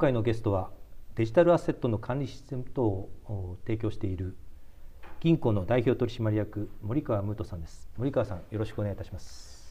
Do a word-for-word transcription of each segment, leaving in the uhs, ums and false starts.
回のゲストはデジタルアセットの管理システム等を提供している銀行の代表取締役森川武人さんです。森川さん、よろしくお願いいたします。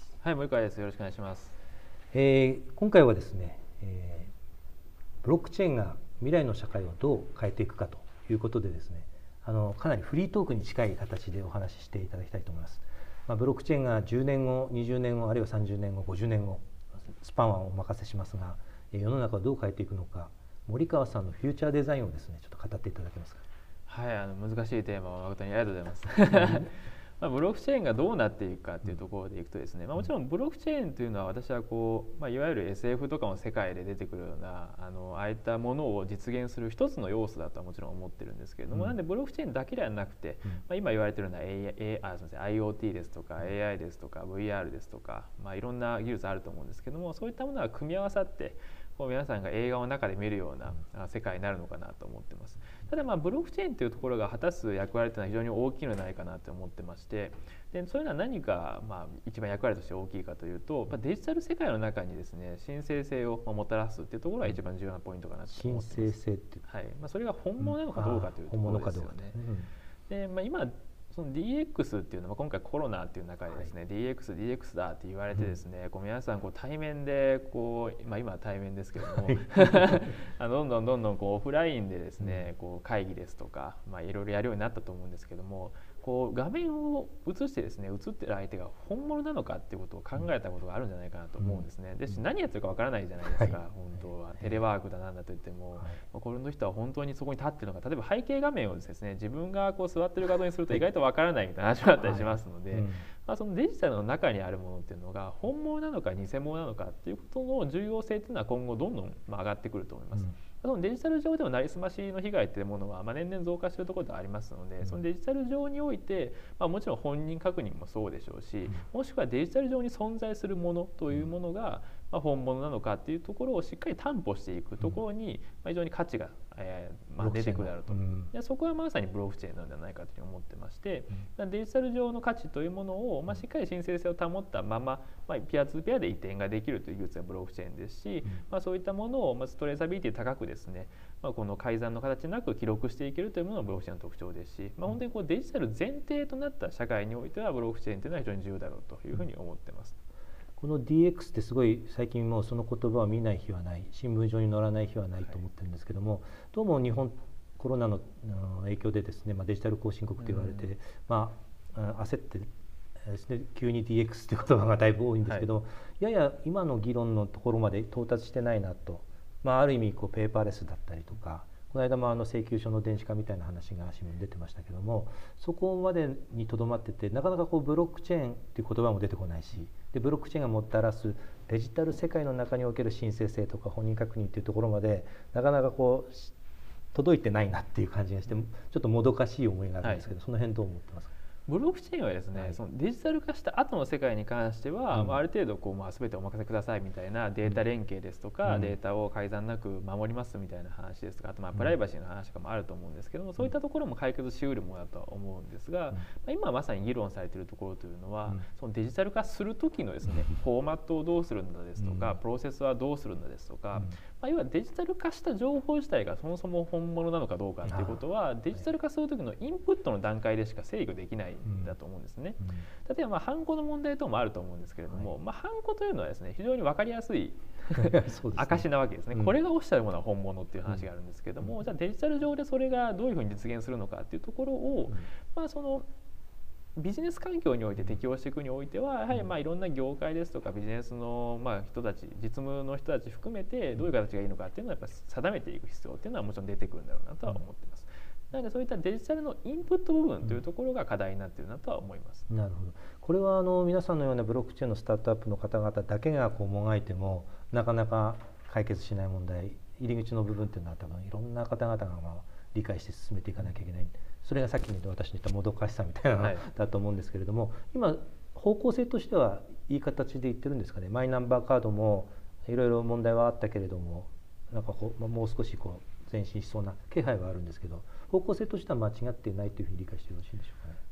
はい、森川です。よろしくお願いします。 えー、今回はですね、えー、ブロックチェーンが未来の社会をどう変えていくかということでですね、あのかなりフリートークに近い形でお話ししていただきたいと思います。まあ、ブロックチェーンがじゅうねんご、にじゅうねんご、あるいはさんじゅうねんご、ごじゅうねんご、スパンはお任せしますが、世の中をどう変えていくのか、森川さんのフューチャーデザインをですね、ちょっと語っていただけますか。 はい、あの難しいテーマを誠にありがとうございます。まあブロックチェーンがどうなっていくかっていうところでいくとですね、まあ、もちろんブロックチェーンというのは私はこう、まあ、いわゆる エスエフ とかの世界で出てくるようなあのああいったものを実現する一つの要素だとはもちろん思ってるんですけれども、うん、なんでブロックチェーンだけではなくて、うんまあ、今言われているような エーアイ、あ、すみません、アイオーティー ですとか エーアイ ですとか ブイアール ですとか、まあ、いろんな技術あると思うんですけども、そういったものが組み合わさってこう皆さんが映画の中で見るような世界になるのかなと思ってます。ただまあブロックチェーンというところが果たす役割というのは非常に大きいのではないかなと思ってまして、でそういうのは何がまあ一番役割として大きいかというと、デジタル世界の中にですね神聖性をもたらすというところが一番重要なポイントかなと思ってます。 神聖性って、 はいまあ、それが本物なのかどうかというところですよね。でまあ、今その ディーエックス っていうのは今回コロナっていう中でですね、はい、ディーエックス、ディーエックス だって言われてですね、うん、こう皆さんこう対面でこう、まあ、今は対面ですけどもあのどんどんどんどんこうオフラインでですねこう会議ですとか、まあ、いろいろやるようになったと思うんですけども、こう画面を映してですね映ってる相手が本物なのかっていうことを考えたことがあるんじゃないかなと思うんですね。で何やってるかわからないじゃないですか、はい、本当はテレワークだなんだと言っても、はい、この人は本当にそこに立ってるのか、例えば背景画面をですね自分がこう座ってる画像にすると意外とわからないみたいな話もあったりしますので、はいうんまあ、そのデジタルの中にあるものっていうのが本物なのか偽物なのかっていうことの重要性っていうのは今後どんどん上がってくると思います。うんそのデジタル上でのなりすましの被害というものは、まあ、年々増加しているところではありますので、うん、そのデジタル上において、まあ、もちろん本人確認もそうでしょうし、うん、もしくはデジタル上に存在するものというものが、まあ、本物なのかっていうところをしっかり担保していくところに、まあ、非常に価値が、えーまあ、出てくるだろうと、うん、でそこはまさにブロックチェーンなのではないかと思ってまして、うん、デジタル上の価値というものを、まあ、しっかり神聖性を保ったまま、まあ、ピアツーピアで移転ができるという技術がブロックチェーンですし、うんまあ、そういったものを、まあ、トレーサビリティ高くですね、まあ、この改ざんの形なく記録していけるというものがブロックチェーンの特徴ですし、まあ、本当にこうデジタル前提となった社会においてはブロックチェーンというのは非常に重要だろうというふうに思っています。 この ディーエックス ってすごい最近もうその言葉を見ない日はない、新聞上に載らない日はないと思ってるんですけども、はい、どうも日本コロナの影響でですね、まあ、デジタル後進国と言われて、うんまあ、焦ってですね、急に ディーエックス という言葉がだいぶ多いんですけど、はい、やや今の議論のところまで到達してないなと、まあ、ある意味こうペーパーレスだったりとか、この間もあの請求書の電子化みたいな話が新聞に出てましたけども、そこまでにとどまってて、なかなかこうブロックチェーンっていう言葉も出てこないし、でブロックチェーンがもたらすデジタル世界の中における神聖性とか本人確認っていうところまでなかなかこう届いてないなっていう感じがして、ちょっともどかしい思いがあるんですけど、はい、その辺どう思ってますか。 ブロックチェーンはですね、はい、そのデジタル化した後の世界に関しては、うんまあ、ある程度こう、まあ、全てお任せくださいみたいなデータ連携ですとか、うん、データを改ざんなく守りますみたいな話ですとか、あとまあプライバシーの話とかもあると思うんですけども、うん、そういったところも解決しうるものだとは思うんですが、うんまあ、今まさに議論されているところというのは、うん、そのデジタル化する時のですね、フォーマットをどうするんだですとか、うん、プロセスはどうするんだですとか、うんまあ、要はデジタル化した情報自体がそもそも本物なのかどうかということは、デジタル化する時のインプットの段階でしか制御できないんだと思うんですね。ね、例えばまあハンコの問題等もあると思うんですけれども、はいまあ、ハンコというのはですね非常に分かりやすい証なわけですね、うん、これが落ちてあるものは本物っていう話があるんですけれども、うん、じゃあデジタル上でそれがどういうふうに実現するのかっていうところを、うんまあ、そのビジネス環境において適用していくにおいてはやはりまあいろんな業界ですとかビジネスのまあ人たち実務の人たち含めてどういう形がいいのかっていうのはやっぱり定めていく必要っていうのはもちろん出てくるんだろうなとは思っています。なのでそういったデジタルのインプット部分というところが課題になっているなとは思います。 なるほど。これはあの皆さんのようなブロックチェーンのスタートアップの方々だけがこうもがいてもなかなか解決しない問題、入り口の部分っていうのは多分いろんな方々がまあ理解して進めていかなきゃいけない。それがさっきの私の言ったもどかしさみたいなのだと思うんですけれども、はい、今方向性としてはいい形で言ってるんですかね。マイナンバーカードもいろいろ問題はあったけれども、なんかこうもう少しこう前進しそうな気配はあるんですけど、方向性としては間違っていないというふうに理解してよろしいでしょうかね。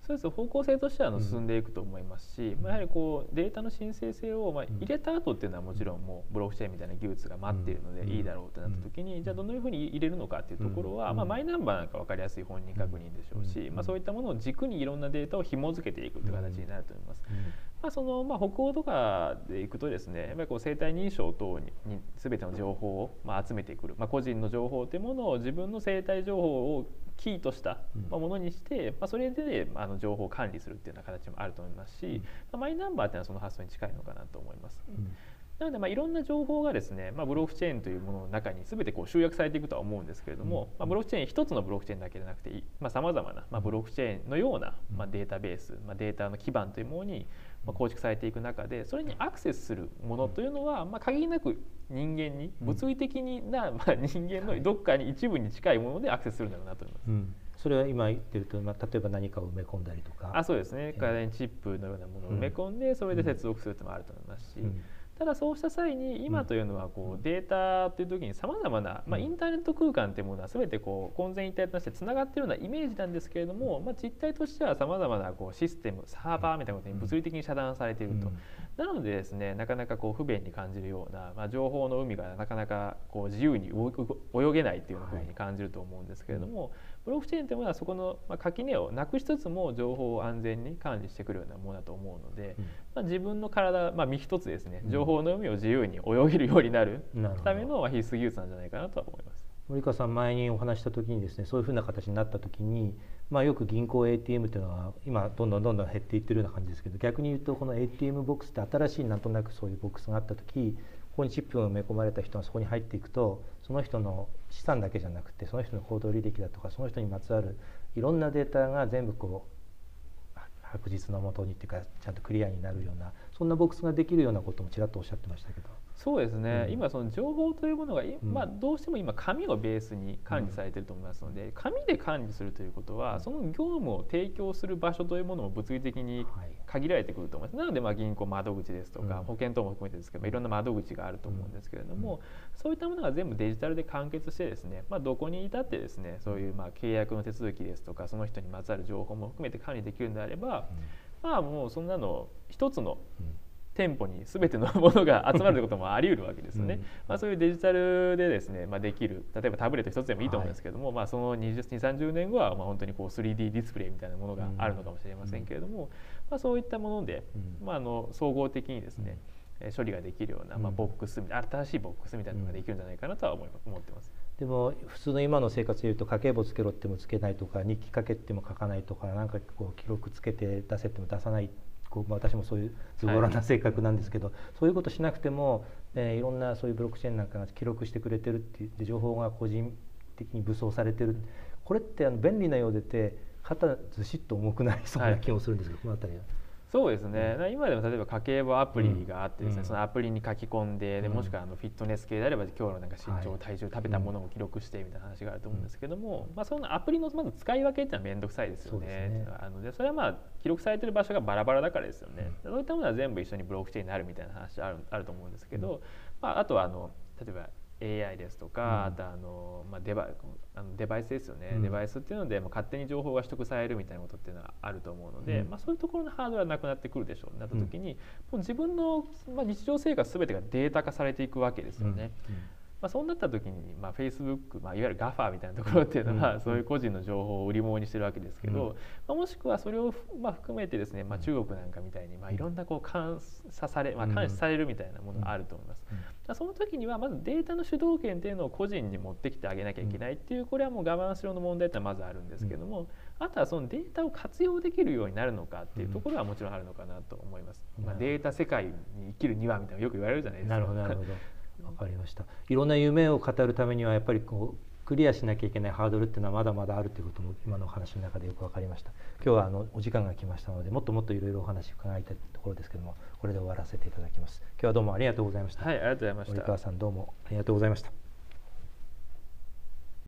そうです。方向性としてはあの進んでいくと思いますし、うん、まあ、やはりこうデータの申請性をまあ入れた後っていうのはもちろんもうブロックチェーンみたいな技術が待っているのでいいだろうってなった時に、じゃあどのように入れるのかっていうところは、まあ、マイナンバーなんか分かりやすい本人確認でしょうし、まあ、そういったものを軸にいろんなデータを紐付けていくという形になると思います。まあ、そのまあ北欧とかでいくとですね、やっぱりこう生体認証等にに全ての情報をまあ集めてくる、まあ、個人の情報というものを自分の生体情報をキーとしたものにして、まあ、それであの情報を管理するっていうような形もあると思いますし、まあ、マイナンバーっていうのはその発想に近いのかなと思います。なのでまあいろんな情報がですね、まあ、ブロックチェーンというものの中に全てこう集約されていくとは思うんですけれども、まあ、ブロックチェーン一つのブロックチェーンだけでなくてさまざまなまあブロックチェーンのようなまあデータベース、まあ、データの基盤というものにまあ構築されていく中で、それにアクセスするものというのはまあ限りなく人間に物理的なまあ人間のどっかに一部に近いものでアクセスするんだろうなと思います。うん、 それは今言ってると、まあ、例えば何かを埋め込んだりとか、 あ、そうですね、体にチップのようなものを埋め込んでそれで接続するというのもあると思いますし、うんうん、ただそうした際に今というのはこうデータという時にさまざまな、まあ、インターネット空間というものは全てこう混然一体としてつながっているようなイメージなんですけれども、まあ、実態としてはさまざまなこうシステムサーバーみたいなことに物理的に遮断されていると。なのでですね、なかなかこう不便に感じるような、まあ、情報の海がなかなかこう自由に泳げないっていうふうに感じると思うんですけれども、はい、ブロックチェーンというものはそこの垣根をなくしつつも情報を安全に管理してくるようなものだと思うので、うん、まあ、自分の体、まあ、身一つですね、情報の海を自由に泳げるようになるための必須技術なんじゃないかなとは思います。 森川さん、前にお話した時にですね、そういうふうな形になった時に、まあ、よく銀行 エーティーエム というのは今どんどんどんどん減っていってるような感じですけど、逆に言うとこの エーティーエム ボックスって新しいなんとなくそういうボックスがあった時、ここにチップが埋め込まれた人がそこに入っていくと、その人の資産だけじゃなくてその人の行動履歴だとかその人にまつわるいろんなデータが全部こう白日のもとにっていうかちゃんとクリアになるような、そんなボックスができるようなこともちらっとおっしゃってましたけど。 そうですね、うん、今その情報というものが、まあ、どうしても今紙をベースに管理されていると思いますので、うん、紙で管理するということはその業務を提供する場所というものも物理的に限られてくると思います。なのでまあ銀行窓口ですとか、うん、保険等も含めてですけど、いろんな窓口があると思うんですけれども、うん、そういったものが全部デジタルで完結してですね、まあ、どこに至ってですね、そういうまあ契約の手続きですとかその人にまつわる情報も含めて管理できるのであれば、うん、まあもうそんなの一つの店舗に全てのものが集まるということもあり得るわけですね。うん、まあ、そういうデジタルでですね、まあ、できる、例えばタブレット一つでもいいと思うんですけども、はい、まあそのにじゅう、さんじゅうねんごはまあ本当にこう スリーディー ディスプレイみたいなものがあるのかもしれませんけれども、うん、まあ、そういったもので、うん、まあ、あの総合的にですね、うん、処理ができるような、まあ、ボックス、新しいボックスみたいなのができるんじゃないかなとは思い思ってます。 でも普通の今の生活でいうと家計簿つけろってもつけないとか、日記書けっても書かないとか、なんかこう記録つけて出せっても出さない、こう私もそういうズボラな性格なんですけど、はい、そういうことしなくても、えー、いろんなそういうブロックチェーンなんかが記録してくれてるっていう情報が個人的に武装されてる、これってあの便利なようでて肩ずしっと重くなりそうな気もするんですけど、はい、このあたりは。 そうですね、うん、今でも例えば家計簿アプリがあってですね、うん、そのアプリに書き込んで、でもしくはあのフィットネス系であれば今日のなんか身長、体重、食べたものを記録してみたいな話があると思うんですけども、うん、まあ、そのアプリのまず使い分けっていうのは面倒くさいですよね。そうですね。あのでそれはまあ記録されてる場所がバラバラだからですよね。うん、そういったものは全部一緒にブロックチェーンになるみたいな話あるあると思うんですけど、うん、まあ、あとはあの例えばエーアイ ですとか、うん、あとあの、まあ、デバあのデバイスですよね、うん、デバイスっていうので、まあ、勝手に情報が取得されるみたいなことっていうのはあると思うので、うん、まあ、そういうところのハードルはなくなってくるでしょう。なった時に、うん、もう自分の、まあ、日常生活全てがデータ化されていくわけですよね。うんうん、まあ、そうなった時に、まあ、Facebook、まあ、いわゆる ガファー みたいなところっていうのは、うん、そういう個人の情報を売り物にしてるわけですけど、うん、まあ、もしくはそれを、まあ、含めてですね、まあ、中国なんかみたいに、まあ、いろんなこう監査され、まあ、監視されるみたいなものがあると思います。うんうん、その時にはまずデータの主導権っていうのを個人に持ってきてあげなきゃいけないっていう、これはもう我慢しろの問題ってのはまずあるんですけども、あとはそのデータを活用できるようになるのかっていうところはもちろんあるのかなと思います。まあ、データ世界に生きるにはみたいなよく言われるじゃないですか。 なるほどなるほど。分かりました。いろんな夢を語るためにはやっぱりこうクリアしなきゃいけないハードルっていうのはまだまだあるということも今のお話の中でよく分かりました。今日はあのお時間が来ましたので、もっともっといろいろお話を伺いたいところですけども、これで終わらせていただきます。今日はどうもありがとうございました。 はい、ありがとうございました。 森川さんどうもありがとうございました。